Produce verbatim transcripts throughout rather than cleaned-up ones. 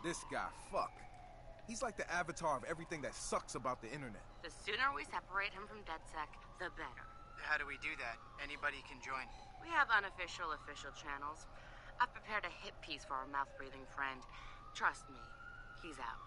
This guy, fuck. He's like the avatar of everything that sucks about the internet. The sooner we separate him from DedSec, the better. How do we do that? Anybody can join. We have unofficial, official channels. I've prepared a hit piece for our mouth-breathing friend. Trust me, he's out.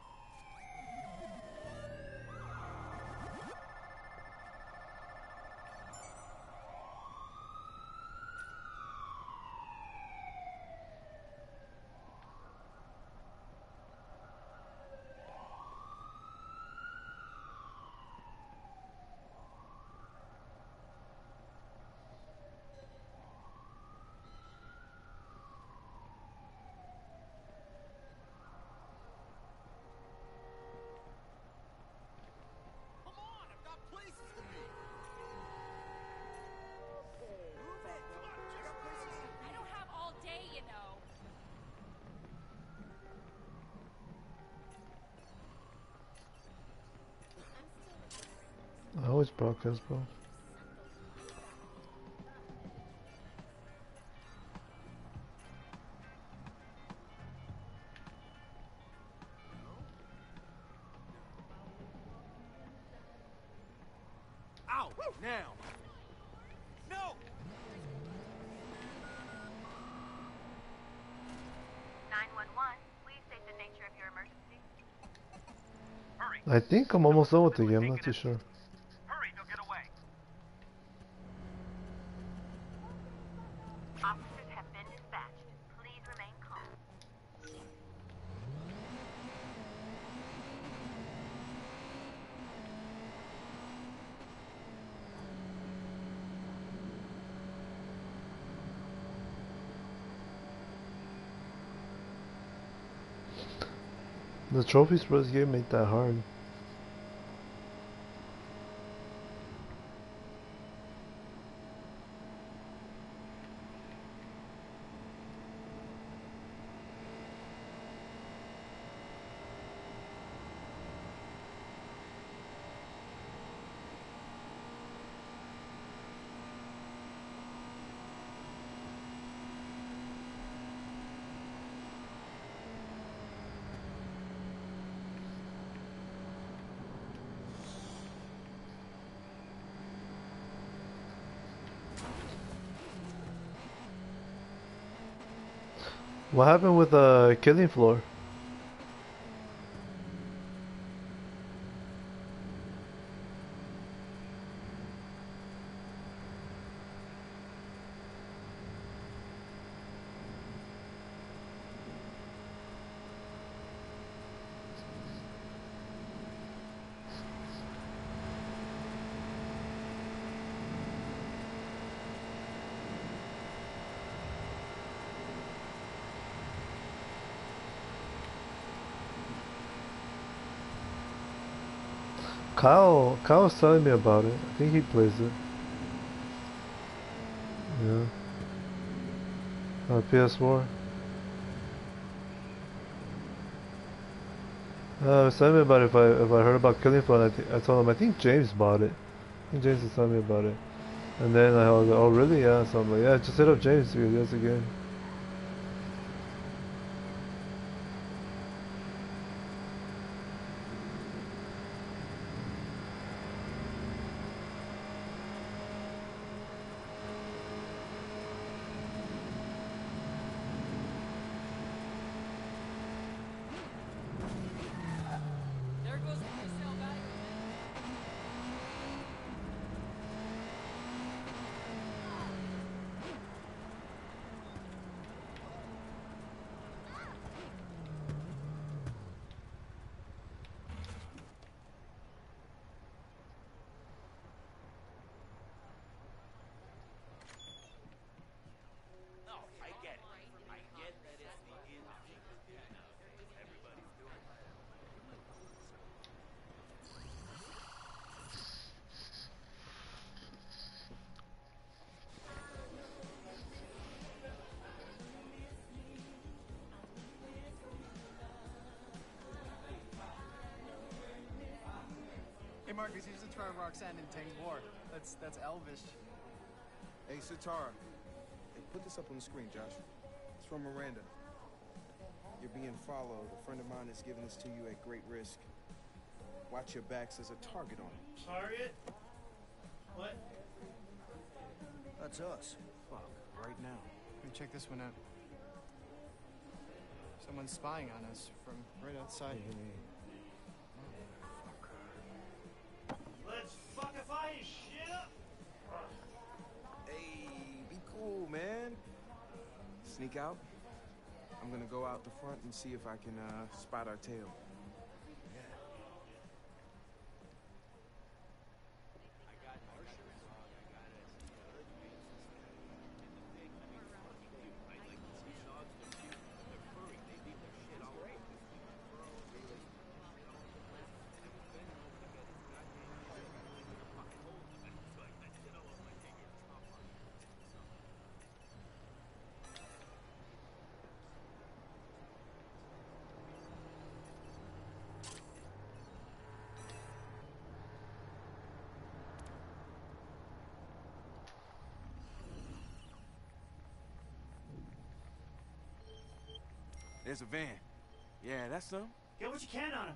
I always broadcast, bro. Out now. No. nine one one, please state the nature of your emergency. Hurry. I think I'm almost done with the game. I'm not too sure. Hurry, they'll get away. Officers have been dispatched. Please remain calm. The trophies for this game ain't that hard. What happened with the uh, killing floor? Kyle, Kyle was telling me about it. I think he plays it. Yeah. Uh, P S four. Uh, he was telling me about it if I if I heard about Killing Floor. I, th I told him I think James bought it. I think James was telling me about it. And then I was like, oh really? Yeah. So I'm like, yeah, just hit up James because that's a game. Hey Marcus, here's a try Roxanne and Tang War. That's that's Elvish. Hey, Sitara. Hey, put this up on the screen, Josh. It's from Miranda. You're being followed. A friend of mine has given this to you at great risk. Watch your backs. There's a target on it. Target? What? That's us. Fuck, right now. Let me check this one out. Someone's spying on us from right outside. Let's fuckify his shit up! Hey, be cool, man. Sneak out. I'm gonna go out the front and see if I can uh, spot our tail. There's a van. Yeah, that's them. Get what you can on him.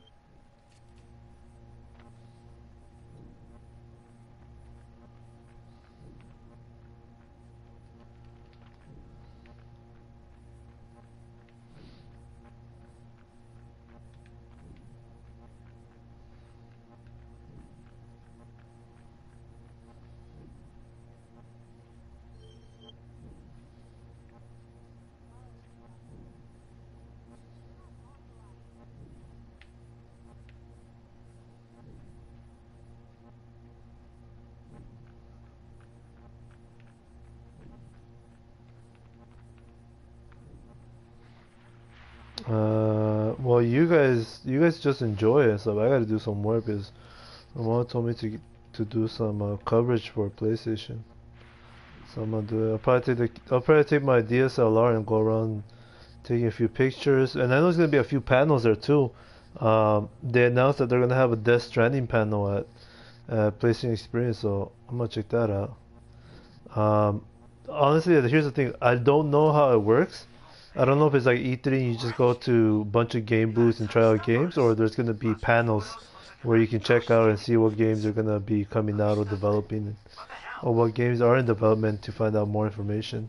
Uh, well, you guys, you guys just enjoy it and stuff. I gotta do some work because my mom told me to get- to do some uh, coverage for PlayStation. So I'm gonna do it. I'll probably take the, I'll probably take my D S L R and go around taking a few pictures. And I know there's gonna be a few panels there too. Um, they announced that they're gonna have a Death Stranding panel at uh, PlayStation Experience, so I'm gonna check that out. Um, honestly, here's the thing. I don't know how it works. I don't know if it's like E three and you just go to a bunch of game booths and try out games, or there's going to be panels where you can check out and see what games are going to be coming out or developing, or what games are in development to find out more information.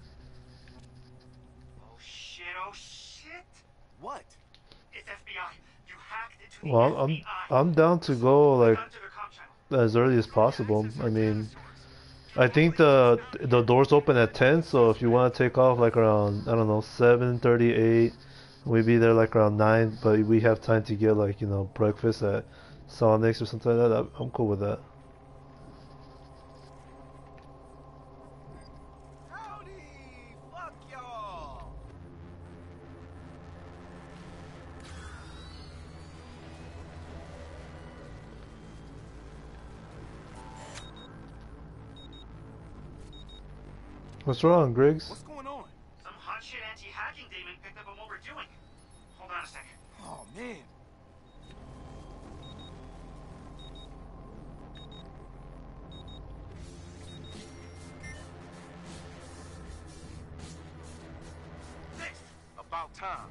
Oh shit, oh shit! What? It's F B I. You hacked into the Well, I'm F B I. I'm down to go like Got to the comm channel. as early as possible. I mean, I think the the doors open at ten, so if you want to take off like around, I don't know, seven thirty-eight, we'd be there like around nine, but we have time to get like, you know, breakfast at Sonic's or something like that. I'm I'm cool with that. Howdy! Fuck y'all! What's wrong, Griggs? What's going on? Some hot shit anti-hacking demon picked up on what we're doing. Hold on a second. Oh, man. Fixed. About time.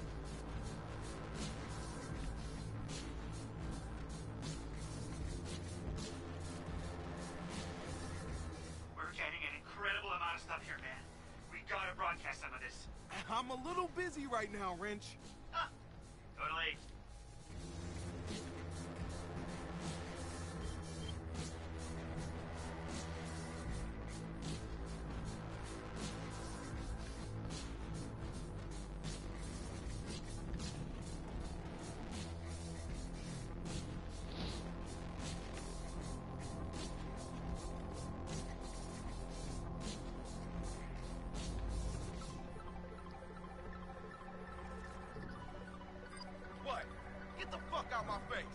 We're getting an incredible amount of stuff here, man. We gotta broadcast some of this. I'm a little busy right now, Wrench. Ah, totally. What? Get the fuck out my face!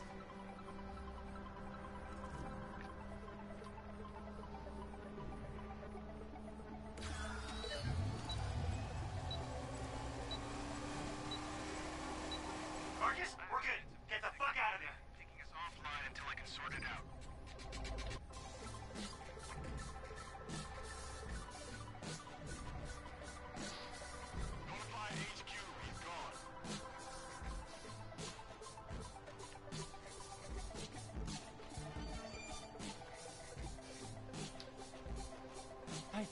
Marcus, we're good. Get the fuck out of there. Taking us offline until I can sort it out. Notify H Q, he's gone.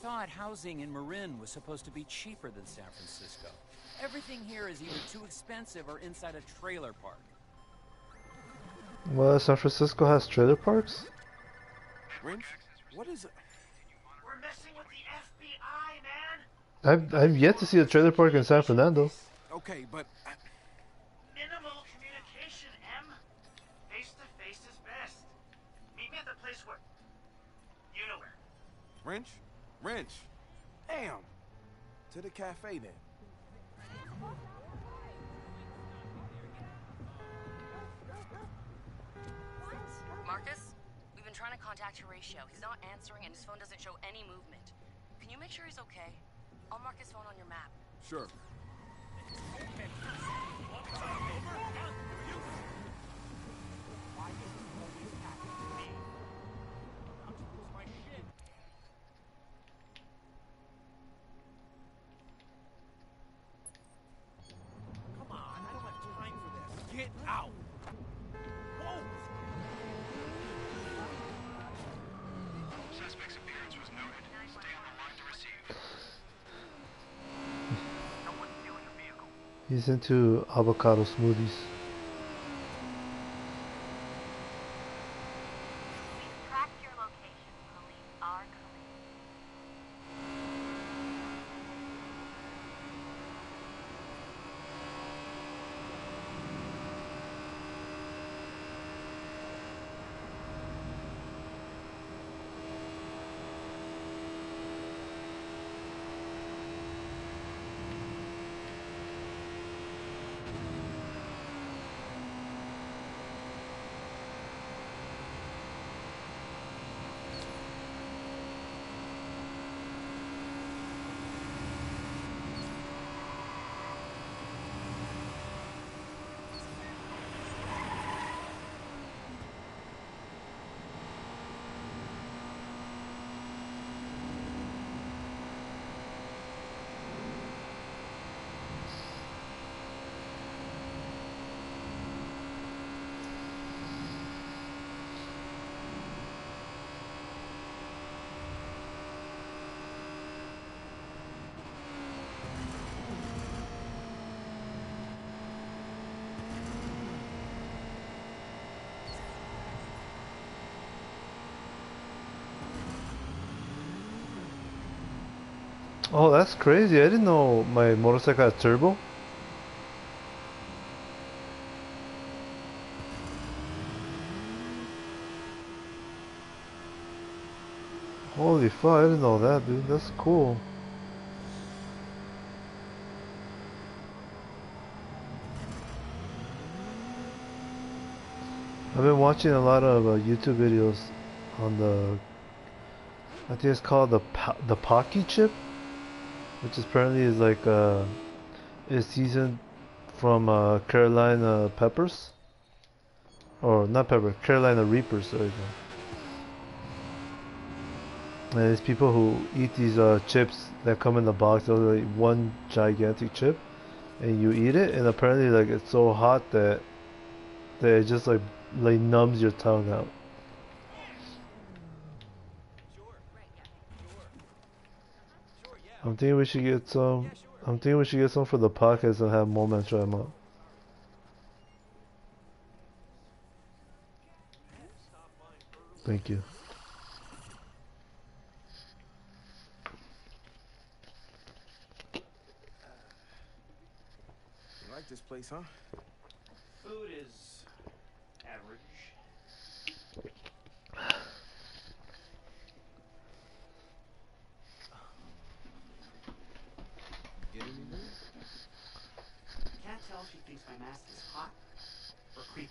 thought housing in Marin was supposed to be cheaper than San Francisco. Everything here is either too expensive or inside a trailer park. Well, San Francisco has trailer parks? Wrench? What is it? We're messing with the F B I, man. I've I've yet to see a trailer park in San Fernando. Okay, but uh, Minimal communication, M. Face to face is best. Meet me at the place where... You know where. Wrench? Wrench. Damn. To the cafe then. Marcus, we've been trying to contact Horatio. He's not answering and his phone doesn't show any movement. Can you make sure he's okay? I'll mark his phone on your map. Sure. Come on, I don't have time for this. Get out. Whoa. Suspect's appearance was noted. Stay on the line to receive. Someone's stealing a vehicle. He's into avocado smoothies. We've tracked your location. Police are coming. Oh, that's crazy. I didn't know my motorcycle had turbo. Holy fuck, I didn't know that, dude. That's cool. I've been watching a lot of uh, YouTube videos on the, I think it's called the pa the Pocky chip, which is apparently is like uh, is seasoned from uh, Carolina peppers, or not pepper, Carolina Reapers. Sorry. And there's people who eat these uh, chips that come in the box. They're like one gigantic chip, and you eat it, and apparently like it's so hot that that it just like like numbs your tongue out. I'm thinking we should get some. I'm thinking we should get some for the podcast and have Moment try them out. Thank you. You like this place, huh? Food is average. Get any more? Can't tell if she thinks my mask is hot or creepy.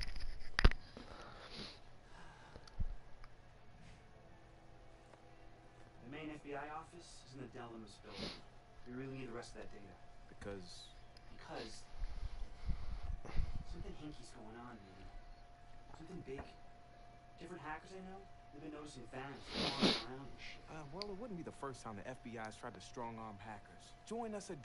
The main F B I office is in the Del Limos building. We really need the rest of that data. Because Because something hinky's going on, man. Something big. Different hackers I know, they've been noticing fans crawling around and shit. Uh, well, it wouldn't be the first time the F B I's tried to strong-arm hackers. Join us at